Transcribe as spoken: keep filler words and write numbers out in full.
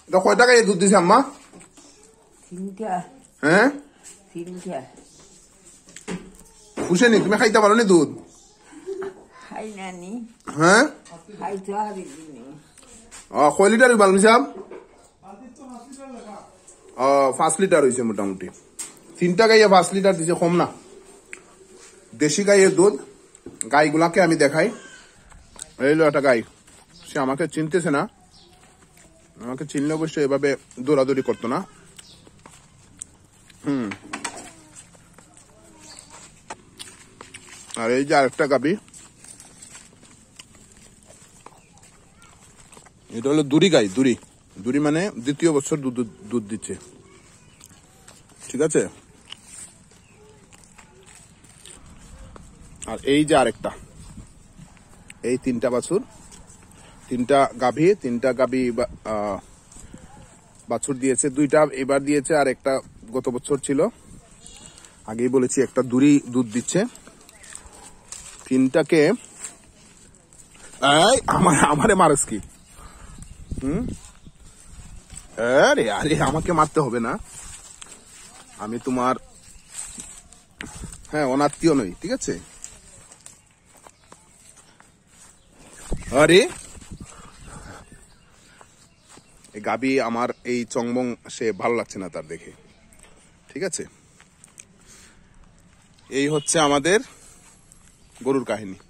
এটা কয় টাকা দুধ দিছে আম্মা? তিনটা। হ্যাঁ তিনটা। পুষেনি? তুমি খাইতে পারো নি দুধ? খাই নানি। হ্যাঁ খাইতে হারি দিনি। কয় লিটার বালমি সাহেব? পাঁচ লিটার হয়েছে মোটামুটি। তিনটা গাইয়ে পাঁচ লিটার দিছে, কম না। দেশি গাইয়ের দুধ। গাইগুলাকে আমি দেখাই। এই লো একটা গাই, সে আমাকে চিনতেছে না, আমাকে চিনলে অবশ্যই এভাবে দৌড়াদৌড়ি করতো না। হুম আর এই যে আরেকটা গাবি, এটা হলো দুরি গাই। দুরি দুরি মানে দ্বিতীয় বছর দুধ দুধ দিচ্ছে, ঠিক আছে। আর এই যে আরেকটা, এই তিনটা বাছুর, তিনটা গাভী, তিনটা গাভী বাছুর দিয়েছে। দুইটা এবার দিয়েছে, আর একটা গত বছর ছিল। আগেই বলেছি একটা দুরি দুধ দিচ্ছে। তিনটাকে আমার আমারে মারস কি? হুম আরে আরে আমাকে মারতে হবে না, আমি তোমার হ্যাঁ অনাত্মীয় নই, ঠিক আছে। আরে গাবি আমার এই চংবং সে ভালো লাগছে না তার দেখে, ঠিক আছে। এই হচ্ছে আমাদের গরুর কাহিনী।